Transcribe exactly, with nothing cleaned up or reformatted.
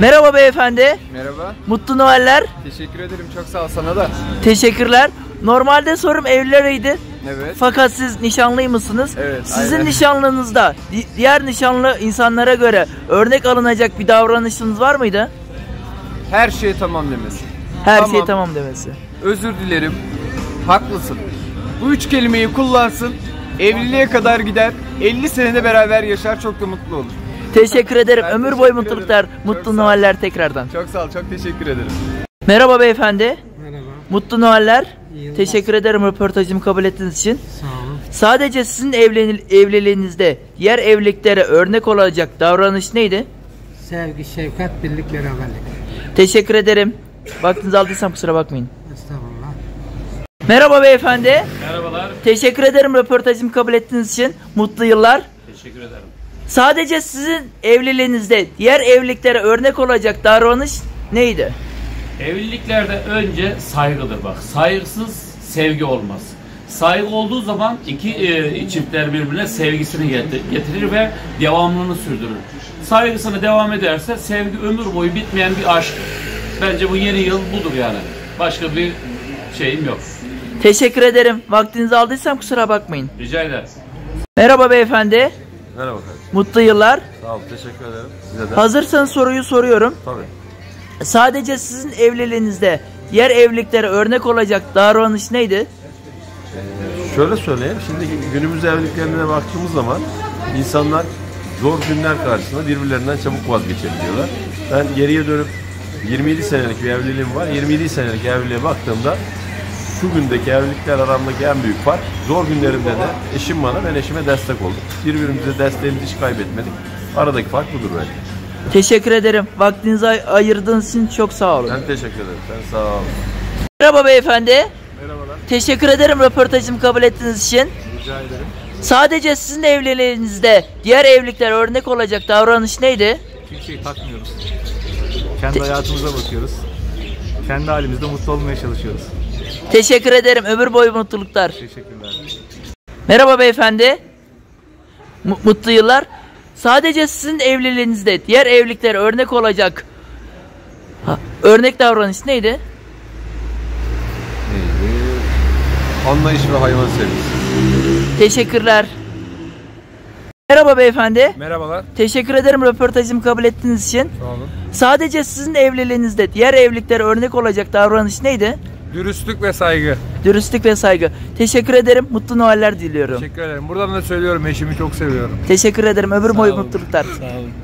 Merhaba beyefendi. Merhaba. Mutlu Noeller. Teşekkür ederim. Çok sağ ol, sana da. Teşekkürler. Normalde sorum evlileriydi. Evet. Fakat siz nişanlıymışsınız. Evet. Sizin aynen. nişanlınızda di- diğer nişanlı insanlara göre örnek alınacak bir davranışınız var mıydı? Her şey tamam demesi. Her Tamam. şey tamam demesi. Özür dilerim. Haklısın. Bu üç kelimeyi kullansın. Evliliğe kadar gider. elli senede beraber yaşar. Çok da mutlu olur. Teşekkür ederim. Ben Ömür teşekkür boyu mutluluklar. ederim. Çok Mutlu sağ ol. Noeller tekrardan. Çok sağ ol. Çok teşekkür ederim. Merhaba beyefendi. Merhaba. Mutlu Noeller. İyi Teşekkür ederim röportajımı kabul ettiğiniz için. Sağ olun. Sadece sizin evlenil- evliliğinizde diğer evliliklere örnek olacak davranış neydi? Sevgi, şefkat, birlik, beraberlik. Teşekkür ederim. Vaktinizi aldıysam kusura bakmayın. Estağfurullah. Merhaba beyefendi. Merhabalar. Teşekkür ederim röportajımı kabul ettiğiniz için. Mutlu yıllar. Teşekkür ederim. Sadece sizin evliliğinizde diğer evliliklere örnek olacak davranış neydi? Evliliklerde önce saygıdır bak. Saygısız sevgi olmaz. Saygı olduğu zaman iki e, çiftler birbirine sevgisini getir- getirir ve devamlılığını sürdürür. Saygısını devam ederse sevgi ömür boyu bitmeyen bir aşk. Bence bu yeni yıl budur yani. Başka bir şeyim yok. Teşekkür ederim. Vaktinizi aldıysam kusura bakmayın. Rica ederim. Merhaba beyefendi. Merhaba kardeşim. Mutlu yıllar. Sağ ol, teşekkür ederim. Size de. Hazırsanız soruyu soruyorum. Tabii. Sadece sizin evliliğinizde diğer evliliklere örnek olacak davranış neydi? Ee, şöyle söyleyeyim, şimdi günümüz evliliklerine baktığımız zaman insanlar zor günler karşısında birbirlerinden çabuk vazgeçebiliyorlar. Ben geriye dönüp yirmi yedi senelik bir evliliğim var. yirmi yedi senelik evliliğe baktığımda şu gündeki evlilikler aramdaki en büyük fark, zor günlerimde de eşim bana, ben eşime destek olduk. Birbirimize desteğimizi hiç kaybetmedik. Aradaki fark budur bence. Teşekkür ederim. Vaktinizi ay- ayırdığınız için çok sağ olun. Ben teşekkür ederim. Sen sağ ol. Merhaba beyefendi. Merhabalar. Teşekkür ederim röportajımı kabul ettiğiniz için. Rica ederim. Sadece sizin evliliğinizde diğer evlilikler örnek olacak davranış neydi? Hiçbir şey takmıyoruz. Kendi hayatımıza bakıyoruz. Kendi halimizde mutlu olmaya çalışıyoruz. Teşekkür ederim. Ömür boyu mutluluklar. Teşekkürler. Merhaba beyefendi. Mu- mutlu yıllar. Sadece sizin evliliğinizde diğer evliliklere örnek olacak ha, örnek davranış neydi? Neydi? Anlayış ve hayvan sevgisi. Teşekkürler. Merhaba beyefendi. Merhabalar. Teşekkür ederim röportajımı kabul ettiğiniz için. Sağ olun. Sadece sizin evliliğinizde diğer evliliklere örnek olacak davranış neydi? Dürüstlük ve saygı. Dürüstlük ve saygı. Teşekkür ederim. Mutlu Noeller diliyorum. Teşekkür ederim. Buradan da söylüyorum, eşimi çok seviyorum. Teşekkür ederim. Ömür boyu mutluluklar. Sağ olun.